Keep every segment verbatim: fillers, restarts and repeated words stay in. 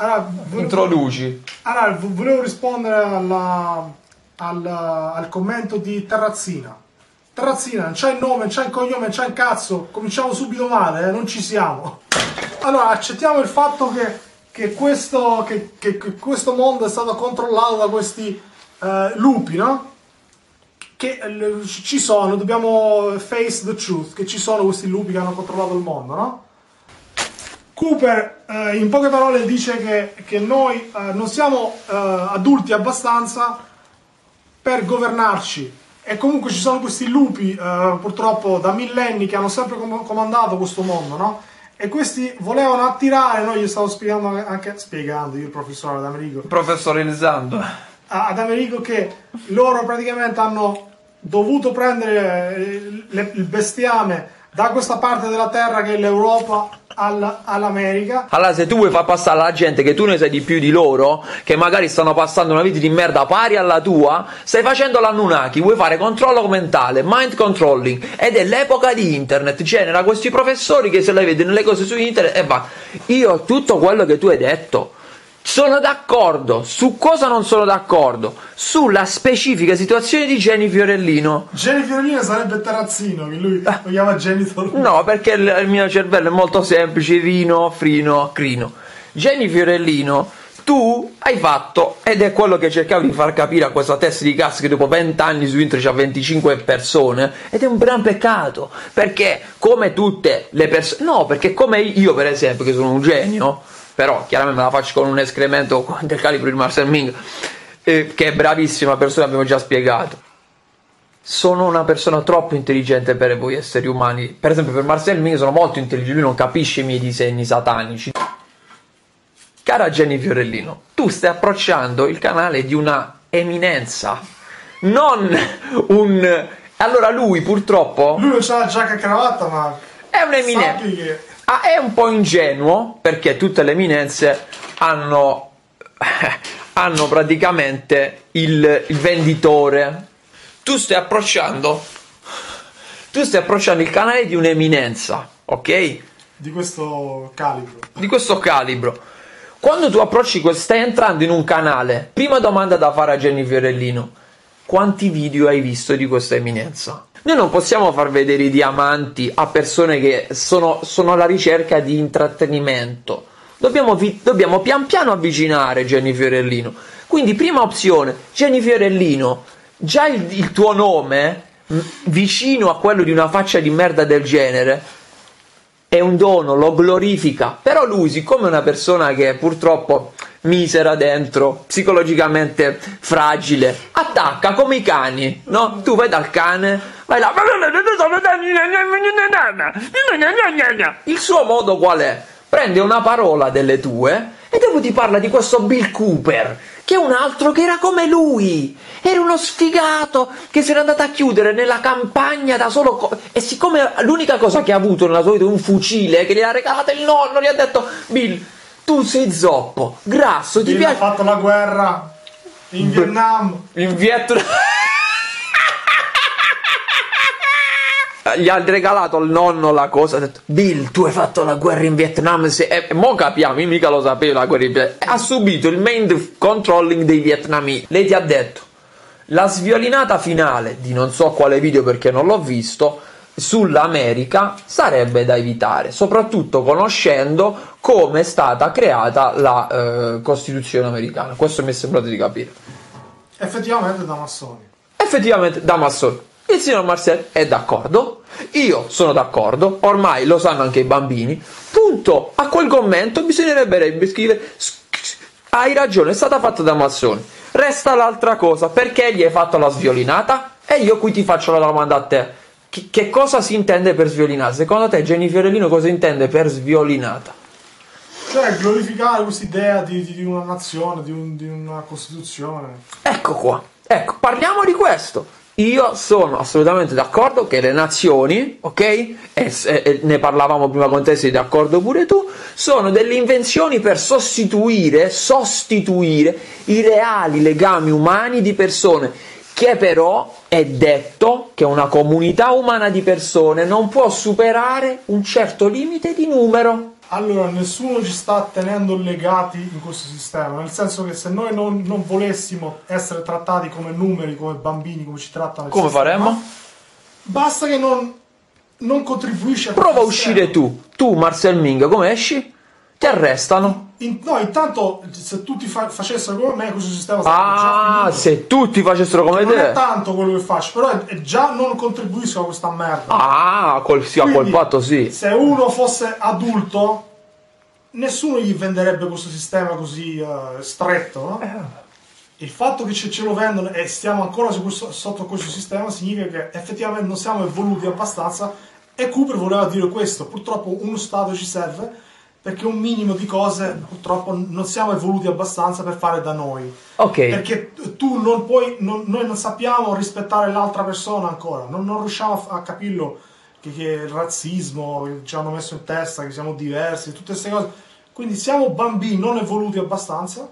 allora, volevo, introduci. Allora, volevo rispondere alla, al, al commento di Terrazzina. Terrazzina, non c'è il nome, non c'è il cognome, non c'è il cazzo, cominciamo subito male, eh? Non ci siamo. Allora, accettiamo il fatto che, che, questo, che, che, che questo mondo è stato controllato da questi eh, lupi, no? Che eh, ci sono, dobbiamo face the truth, che ci sono questi lupi che hanno controllato il mondo, no? Cooper eh, in poche parole dice che, che noi eh, non siamo eh, adulti abbastanza per governarci e comunque ci sono questi lupi eh, purtroppo da millenni che hanno sempre com comandato questo mondo, no? E questi volevano attirare, noi gli stavo spiegando anche, spiegando io il professore ad Americo, professionalizzando ad Americo che loro praticamente hanno dovuto prendere le, il bestiame da questa parte della terra che è l'Europa all'America. Allora, se tu vuoi far passare alla gente che tu ne sai di più di loro, che magari stanno passando una vita di merda pari alla tua, stai facendo l'Anunnaki, vuoi fare controllo mentale, mind controlling, ed è l'epoca di internet, genera questi professori che se le vedono le cose su internet e va. Io tutto quello che tu hai detto sono d'accordo. Su cosa non sono d'accordo? Sulla specifica situazione di Jenny Fiorellino. Jenny Fiorellino sarebbe Terrazzino, che lui lo chiama Genitor. No, perché il, il mio cervello è molto semplice, Rino, Frino, Crino. Jenny Fiorellino, tu hai fatto, ed è quello che cercavo di far capire a questa testa di cazzo che dopo venti anni su internet c'ha venticinque persone, ed è un gran peccato, perché come tutte le persone, no, perché come io per esempio, che sono un genio, però chiaramente me la faccio con un escremento del calibro di Marcel Ming, eh, che è bravissima persona, abbiamo già spiegato. Sono una persona troppo intelligente per voi esseri umani. Per esempio per Marcel Ming sono molto intelligente, lui non capisce i miei disegni satanici. Cara Jenny Fiorellino, tu stai approcciando il canale di una eminenza, non un... Allora lui purtroppo... Lui non c'ha la giacca e cravatta, ma... È un'eminenza. Che... Ah, è un po' ingenuo, perché tutte le eminenze hanno, hanno praticamente il, il venditore. Tu stai approcciando, tu stai approcciando il canale di un'eminenza, ok? Di questo calibro. Di questo calibro. Quando tu approcci, stai entrando in un canale, prima domanda da fare a Jenny Fiorellino: quanti video hai visto di questa eminenza? Noi non possiamo far vedere i diamanti a persone che sono, sono alla ricerca di intrattenimento. Dobbiamo, dobbiamo pian piano avvicinare Jenny Fiorellino. Quindi prima opzione, Jenny Fiorellino, già il, il tuo nome vicino a quello di una faccia di merda del genere è un dono, lo glorifica. Però lui, siccome è una persona che è purtroppo misera dentro, psicologicamente fragile, attacca come i cani, no? Tu vai dal cane, vai là, il suo modo qual è? Prende una parola delle tue e dopo ti parla di questo Bill Cooper, che è un altro che era come lui, era uno sfigato che si era andato a chiudere nella campagna da solo, e siccome l'unica cosa che ha avuto nella sua vita è un fucile che gli ha regalato il nonno, gli ha detto: Bill, tu sei zoppo, grasso, ti Bill piace... ha fatto la guerra in Vietnam. In Vietnam... Gli ha regalato al nonno la cosa, ha detto: Bill, tu hai fatto la guerra in Vietnam, se... e mo capiamo, io mica lo sapevo la guerra in Vietnam. Ha subito il mind controlling dei vietnamiti. Lei ti ha detto: la sviolinata finale di non so quale video, perché non l'ho visto, sull'America sarebbe da evitare, soprattutto conoscendo come è stata creata la eh, Costituzione americana. Questo mi è sembrato di capire. Effettivamente da massoni. Effettivamente da massoni. Il signor Marcel è d'accordo, io sono d'accordo, ormai lo sanno anche i bambini. Punto. A quel commento bisognerebbe scrivere: hai ragione, è stata fatta da massoni. Resta l'altra cosa: perché gli hai fatto la sviolinata? E io qui ti faccio la domanda a te: che, che cosa si intende per sviolinata? Secondo te Jenny Fiorellino cosa intende per sviolinata? Cioè glorificare questa idea di, di una nazione, di, un, di una Costituzione. Ecco qua, ecco, parliamo di questo. Io sono assolutamente d'accordo che le nazioni, ok, e, e ne parlavamo prima con te, sei d'accordo pure tu, sono delle invenzioni per sostituire, sostituire i reali legami umani di persone, che però è detto che una comunità umana di persone non può superare un certo limite di numero. Allora, nessuno ci sta tenendo legati in questo sistema, nel senso che se noi non, non volessimo essere trattati come numeri, come bambini, come ci trattano il come sistema, faremmo? basta che non, non contribuisci a Prova a uscire tu, tu Marcel Ming, come esci? Ti arrestano. In, no, intanto se tutti fa, facessero come me questo sistema sarebbe Ah, già finito. se tutti facessero come Non te. è tanto quello che faccio, però è, è già non contribuisco a questa merda. Ah, col, sì, a quel Quindi, patto sì. se uno fosse adulto, nessuno gli venderebbe questo sistema così uh, stretto, no? Il fatto che ce, ce lo vendono e stiamo ancora su questo, sotto questo sistema significa che effettivamente non siamo evoluti abbastanza, e Cooper voleva dire questo. Purtroppo uno Stato ci serve perché un minimo di cose purtroppo non siamo evoluti abbastanza per fare da noi. Ok. Perché tu non puoi, non, noi non sappiamo rispettare l'altra persona ancora, non, non riusciamo a, a capirlo, che, che il razzismo che ci hanno messo in testa, che siamo diversi, tutte queste cose. Quindi siamo bambini non evoluti abbastanza,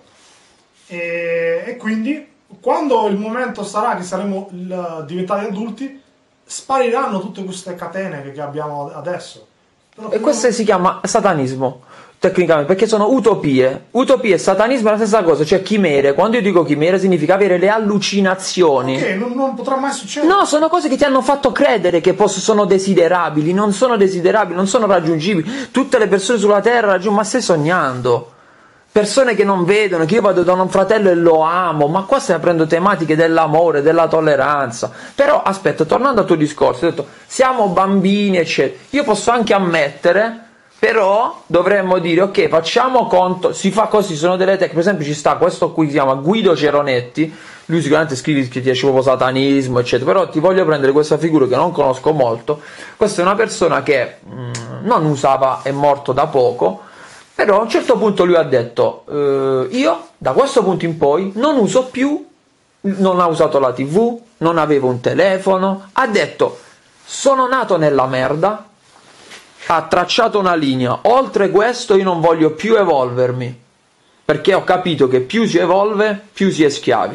e, e quindi quando il momento sarà che saremo il, diventati adulti, spariranno tutte queste catene che, che abbiamo adesso. Però E questo si chiama satanismo, tecnicamente, perché sono utopie. Utopie e satanismo è la stessa cosa, cioè chimere. Quando io dico chimere significa avere le allucinazioni. Ok, non, non potrà mai succedere. No, sono cose che ti hanno fatto credere che poss- sono desiderabili, non sono desiderabili, non sono raggiungibili. Tutte le persone sulla terra raggiungono, ma stai sognando? Persone che non vedono, che io vado da un fratello e lo amo, ma qua stai aprendo tematiche dell'amore, della tolleranza. Però aspetta, tornando al tuo discorso, hai detto siamo bambini, eccetera. Io posso anche ammettere, però dovremmo dire ok, facciamo conto, si fa così, sono delle tecniche. Per esempio ci sta questo qui, si chiama Guido Ceronetti, lui sicuramente scrive che ti esce proprio satanismo, eccetera, però ti voglio prendere questa figura che non conosco molto. Questa è una persona che mh, non usava, è morto da poco. Però a un certo punto lui ha detto eh, io da questo punto in poi non uso più, non ha usato la tivù, non avevo un telefono, ha detto sono nato nella merda, ha tracciato una linea, oltre questo io non voglio più evolvermi, perché ho capito che più si evolve più si è schiavi.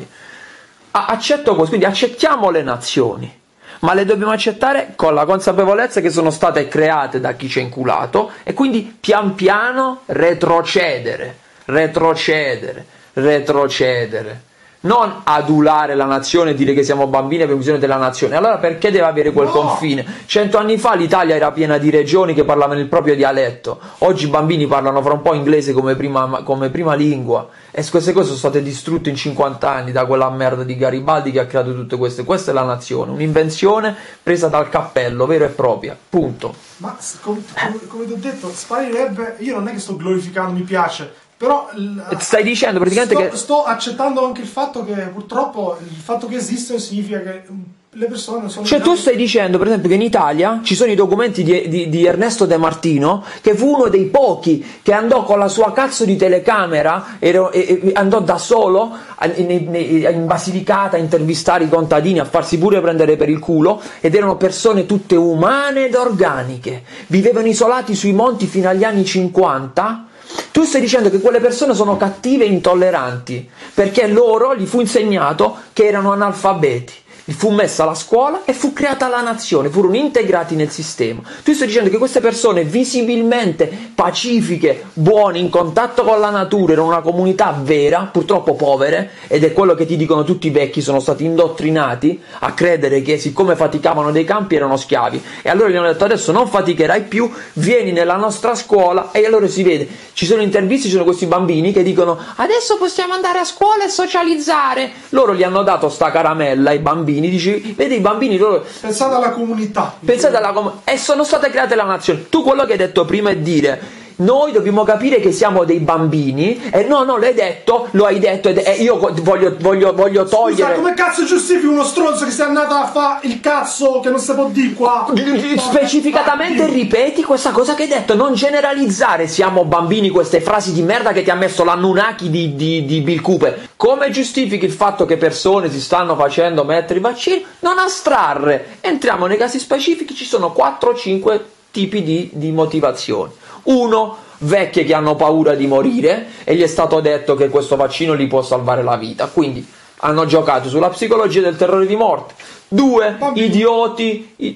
Accetto così, quindi accettiamo le nazioni, ma le dobbiamo accettare con la consapevolezza che sono state create da chi ci ha inculato, e quindi pian piano retrocedere, retrocedere, retrocedere. Non adulare la nazione e dire che siamo bambini e abbiamo bisogno della nazione. Allora perché deve avere quel No. confine? Cento anni fa l'Italia era piena di regioni che parlavano il proprio dialetto. Oggi i bambini parlano fra un po' inglese come prima, come prima lingua. E queste cose sono state distrutte in cinquanta anni da quella merda di Garibaldi che ha creato tutte queste. Questa è la nazione, un'invenzione presa dal cappello, vera e propria. Punto. Ma come, come, come ti ho detto, sparirebbe. Io non è che sto glorificando, mi piace. Però stai dicendo praticamente sto, che sto accettando anche il fatto che purtroppo il fatto che esistono significa che le persone non sono. Cioè tu stai dicendo per esempio che in Italia ci sono i documenti di, di, di Ernesto De Martino, che fu uno dei pochi che andò con la sua cazzo di telecamera e, e, e andò da solo in, in, in Basilicata a intervistare i contadini, a farsi pure prendere per il culo, ed erano persone tutte umane ed organiche, vivevano isolati sui monti fino agli anni cinquanta. Tu stai dicendo che quelle persone sono cattive e intolleranti perché loro gli fu insegnato che erano analfabeti. Gli fu messa la scuola e fu creata la nazione, furono integrati nel sistema. Tu stai dicendo che queste persone visibilmente pacifiche, buone, in contatto con la natura, erano una comunità vera, purtroppo povere, ed è quello che ti dicono tutti i vecchi, sono stati indottrinati a credere che siccome faticavano dei campi erano schiavi. E allora gli hanno detto adesso non faticherai più, vieni nella nostra scuola, e allora si vede. Ci sono interviste, ci sono questi bambini che dicono adesso possiamo andare a scuola e socializzare. Loro gli hanno dato sta caramella ai bambini. Dici, vedi i bambini loro. Pensate alla comunità. Pensate alla comunità. E sono state create la nazione. Tu quello che hai detto prima è dire noi dobbiamo capire che siamo dei bambini. E no, no, l'hai detto, lo hai detto. Ed, e io voglio, voglio, voglio togliere. Scusa, come cazzo giustifichi uno stronzo che si è andato a fare il cazzo che non si può dire qua? Specificatamente ripeti questa cosa che hai detto. Non generalizzare siamo bambini, queste frasi di merda che ti ha messo l'Anunnaki di, di, di Bill Cooper. Come giustifichi il fatto che persone si stanno facendo mettere i vaccini? Non astrarre. Entriamo nei casi specifici, ci sono quattro cinque tipi di, di motivazioni. Uno, vecchie che hanno paura di morire e gli è stato detto che questo vaccino gli può salvare la vita, quindi hanno giocato sulla psicologia del terrore di morte. Due, idioti, i...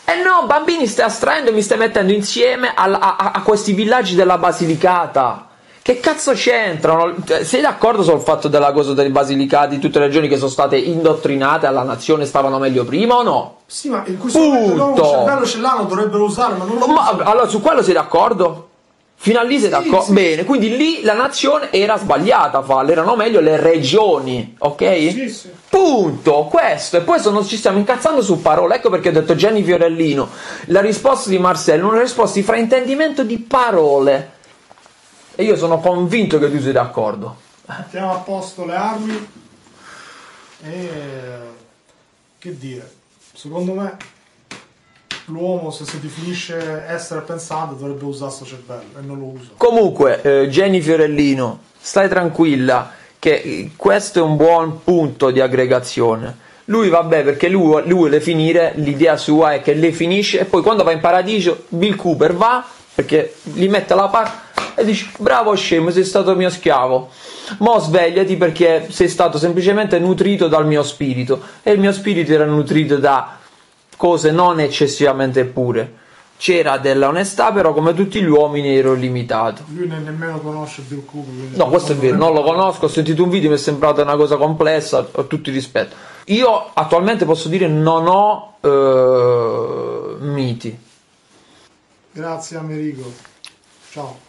Eh no, bambini, stai astraendo e mi stai mettendo insieme a, a, a questi villaggi della Basilicata. Che cazzo c'entrano? Sei d'accordo sul fatto della cosa dei Basilicati, tutte le regioni che sono state indottrinate alla nazione stavano meglio prima o no? Sì, ma in questo momento loro un cervello ce l'hanno, dovrebbero usarlo, ma non lo Ma usano. allora su quello sei d'accordo? Fino a lì sei Sì, d'accordo? sì. Bene, quindi lì la nazione era sbagliata a farlo, erano meglio le regioni, ok? Sì, sì. Punto, questo. E poi sono, ci stiamo incazzando su parole, ecco perché ho detto Jenny Fiorellino. La risposta di Marcello è una risposta di fraintendimento di parole. E io sono convinto che tu sei d'accordo. Mettiamo a posto le armi e che dire, secondo me l'uomo se si definisce essere pensante dovrebbe usare sto cervello e non lo usa. Comunque, eh, Jenny Fiorellino, stai tranquilla che questo è un buon punto di aggregazione. Lui vabbè perché lui, lui vuole finire, l'idea sua è che lei finisce e poi quando va in paradiso Bill Cooper va perché gli mette la parte e dice bravo scemo, sei stato mio schiavo, mo svegliati perché sei stato semplicemente nutrito dal mio spirito e il mio spirito era nutrito da cose non eccessivamente pure, c'era della onestà però come tutti gli uomini ero limitato. Lui ne, nemmeno conosce Bill Cooper. No, questo è vero, non lo conosco, ho sentito un video, mi è sembrata una cosa complessa, ho tutto il rispetto. Io attualmente posso dire non ho eh, miti. Grazie Amerigo, ciao.